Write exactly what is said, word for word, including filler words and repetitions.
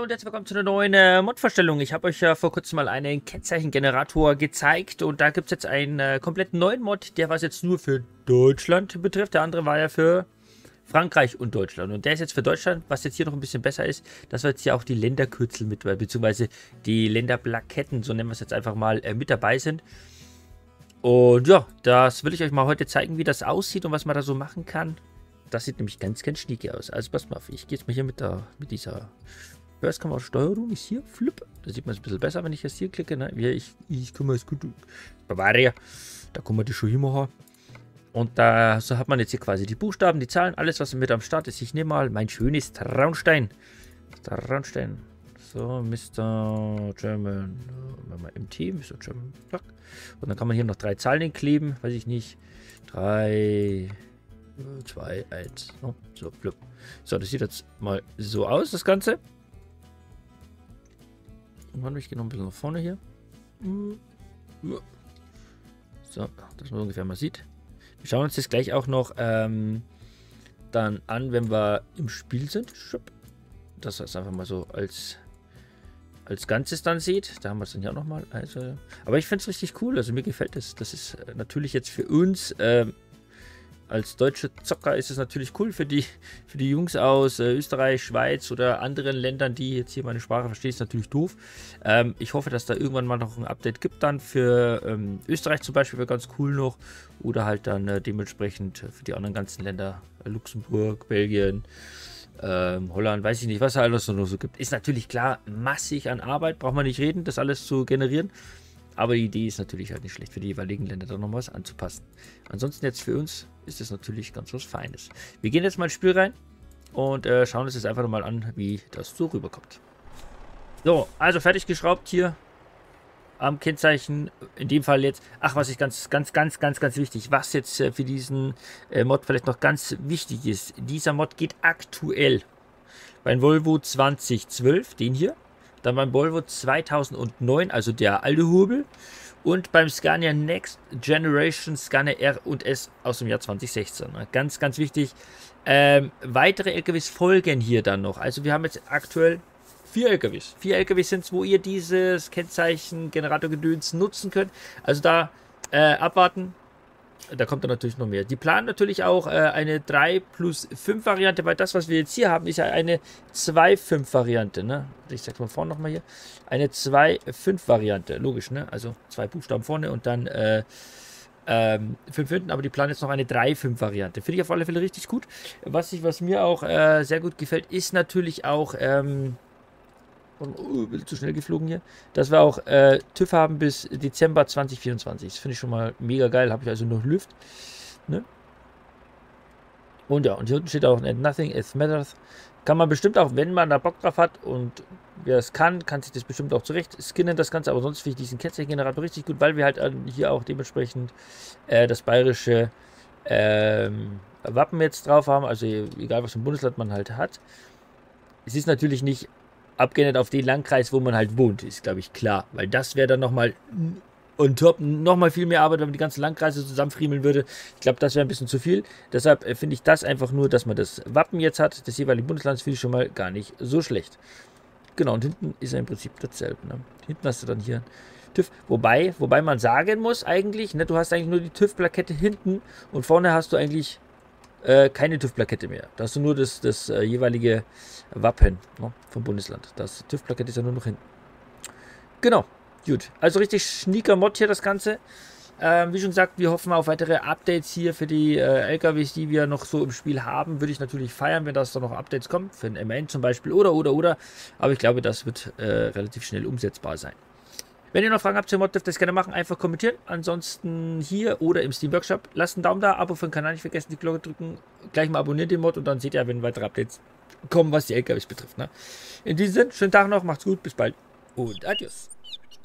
hallo und herzlich willkommen zu einer neuen äh, Mod-Vorstellung. Ich habe euch ja vor kurzem mal einen Kennzeichengenerator gezeigt und da gibt es jetzt einen äh, komplett neuen Mod, der was jetzt nur für Deutschland betrifft. Der andere war ja für Frankreich und Deutschland und der ist jetzt für Deutschland, was jetzt hier noch ein bisschen besser ist, dass wir jetzt hier auch die Länderkürzel mit, beziehungsweise die Länderplaketten, so nennen wir es jetzt einfach mal, äh, mit dabei sind. Und ja, das will ich euch mal heute zeigen, wie das aussieht und was man da so machen kann. Das sieht nämlich ganz, ganz schnieke aus. Also passt mal auf, ich gehe jetzt mal hier mit, der, mit dieser First-Kamera-Steuerung. Ist hier, flip. Da sieht man es ein bisschen besser, wenn ich jetzt hier klicke. Ne? Ja, ich, ich kann mal es gut. Bavaria. Da kann man das schon hinmachen. Und da so hat man jetzt hier quasi die Buchstaben, die Zahlen, alles, was mit am Start ist. Ich nehme mal mein schönes Traunstein. Traunstein. So, Mister German. M T, Mister German. Und dann kann man hier noch drei Zahlen hinkleben. Weiß ich nicht. Drei. zwei, eins. Oh, so, blub. So, das sieht jetzt mal so aus, das Ganze. Und ich gehe noch ein bisschen nach vorne hier. So, dass man ungefähr mal sieht. Wir schauen uns das gleich auch noch ähm, dann an, wenn wir im Spiel sind. Das heißt einfach mal so als, als Ganzes dann sieht. Da haben wir es dann ja auch nochmal. Also, aber ich finde es richtig cool. Also mir gefällt es. Das. das ist natürlich jetzt für uns ähm, als deutsche Zocker ist es natürlich cool für die, für die Jungs aus äh, Österreich, Schweiz oder anderen Ländern, die jetzt hier meine Sprache verstehen, ist natürlich doof. Ähm, ich hoffe, dass da irgendwann mal noch ein Update gibt dann für ähm, Österreich zum Beispiel, wäre ganz cool noch. Oder halt dann äh, dementsprechend für die anderen ganzen Länder, äh, Luxemburg, Belgien, ähm, Holland, weiß ich nicht, was da alles noch so gibt. Ist natürlich klar, massig an Arbeit, braucht man nicht reden, das alles zu generieren. Aber die Idee ist natürlich halt nicht schlecht, für die jeweiligen Länder da noch was anzupassen. Ansonsten jetzt für uns ist es natürlich ganz was Feines. Wir gehen jetzt mal ins Spiel rein und äh, schauen uns jetzt einfach nochmal an, wie das so rüberkommt. So, also fertig geschraubt hier am Kennzeichen. In dem Fall jetzt, ach, was ist ganz, ganz, ganz, ganz, ganz wichtig, was jetzt äh, für diesen äh, Mod vielleicht noch ganz wichtig ist. Dieser Mod geht aktuell beim Volvo zwanzig zwölf, den hier. Dann beim Volvo zweitausendneun, also der alte Hobel. Und beim Scania Next Generation Scania R und S aus dem Jahr zwanzig sechzehn. Ganz, ganz wichtig. Ähm, weitere L K Ws folgen hier dann noch. Also wir haben jetzt aktuell vier L K Ws. Vier L K Ws sind es, wo ihr dieses Kennzeichen Generatorgedöns nutzen könnt. Also da äh, abwarten. Da kommt dann natürlich noch mehr. Die planen natürlich auch äh, eine drei plus fünf Variante, weil das, was wir jetzt hier haben, ist ja eine zwei fünf Variante. Ne? Ich sag's mal vorne nochmal hier. Eine zwei fünf Variante. Logisch, ne? Also zwei Buchstaben vorne und dann äh, ähm, fünf hinten. Aber die planen jetzt noch eine drei fünf Variante. Finde ich auf alle Fälle richtig gut. Was, ich, was mir auch äh, sehr gut gefällt, ist natürlich auch... Ähm, Oh, bin zu schnell geflogen hier. Dass wir auch äh, TÜV haben bis Dezember zwanzig vierundzwanzig. Das finde ich schon mal mega geil. Habe ich also noch Luft. Ne? Und ja, und hier unten steht auch Nothing is matters. Kann man bestimmt auch, wenn man da Bock drauf hat und wer es kann, kann sich das bestimmt auch zurecht skinnen, das Ganze. Aber sonst finde ich diesen Kennzeichengenerator richtig gut, weil wir halt hier auch dementsprechend äh, das bayerische ähm, Wappen jetzt drauf haben. Also egal, was für ein Bundesland man halt hat. Es ist natürlich nicht abgeändert auf den Landkreis, wo man halt wohnt, ist, glaube ich, klar. Weil das wäre dann nochmal on top, nochmal viel mehr Arbeit, wenn man die ganzen Landkreise zusammenfriemeln würde. Ich glaube, das wäre ein bisschen zu viel. Deshalb äh, finde ich das einfach nur, dass man das Wappen jetzt hat, des jeweiligen Bundeslands, finde ich schon mal gar nicht so schlecht. Genau, und hinten ist ja im Prinzip dasselbe. Ne? Hinten hast du dann hier TÜV. Wobei, wobei man sagen muss eigentlich, ne, du hast eigentlich nur die TÜV-Plakette hinten und vorne hast du eigentlich Äh, keine TÜV-Plakette mehr. Da hast du nur das, das äh, jeweilige Wappen, ne, vom Bundesland. Das TÜV-Plakette ist ja nur noch hinten. Genau, gut. Also richtig schnieker Mod hier das Ganze. Ähm, wie schon gesagt, wir hoffen auf weitere Updates hier für die äh, L K Ws, die wir noch so im Spiel haben. Würde ich natürlich feiern, wenn das da noch Updates kommen. Für den M N zum Beispiel oder, oder, oder. Aber ich glaube, das wird äh, relativ schnell umsetzbar sein. Wenn ihr noch Fragen habt zum Mod, dürft ihr das gerne machen. Einfach kommentieren. Ansonsten hier oder im Steam Workshop. Lasst einen Daumen da, Abo für den Kanal nicht vergessen, die Glocke drücken. Gleich mal abonnieren den Mod und dann seht ihr, wenn weitere Updates kommen, was die L K Ws betrifft. Ne? In diesem Sinne, schönen Tag noch, macht's gut, bis bald und adios.